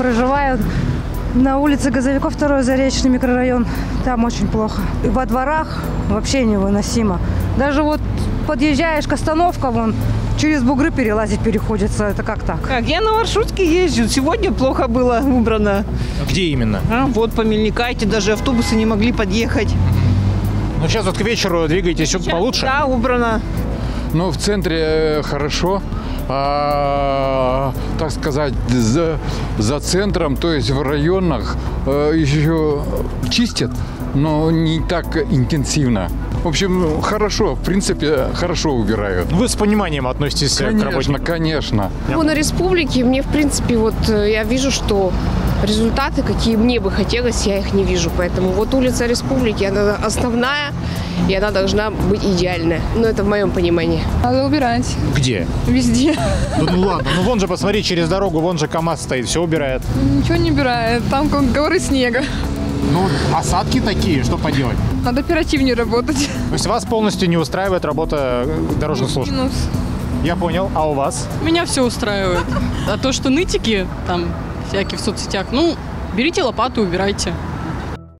проживаю на улице Газовиков, 2 Заречный микрорайон. Там очень плохо. И во дворах вообще невыносимо. Даже вот подъезжаешь к остановкам, вон, через бугры перелазить приходится. Это как так? Как? Я на маршрутке езжу. Сегодня плохо было убрано. Где именно? Вот по Мельникайте даже автобусы не могли подъехать. Ну, сейчас вот к вечеру двигаетесь, все получше? Да, убрано. Ну, в центре хорошо. Так сказать, за центром, то есть в районах еще чистят, но не так интенсивно. В общем, хорошо, в принципе, хорошо убирают. Вы с пониманием относитесь к работникам? Конечно. На республике мне, в принципе, вот я вижу, что результаты, какие мне бы хотелось, я их не вижу. Поэтому вот улица Республики, она основная, и она должна быть идеальная. Но это в моем понимании. Надо убирать. Где? Везде. Ну ладно, ну вон же, посмотри, через дорогу, вон же КамАЗ стоит, все убирает. Ничего не убирает. Там как горы снега. Ну, осадки такие, что поделать? Надо оперативнее работать. То есть вас полностью не устраивает работа дорожных служб? Минус. Я понял. А у вас? Меня все устраивает. А то, что нытики там всякие в соцсетях, ну, берите лопату, убирайте.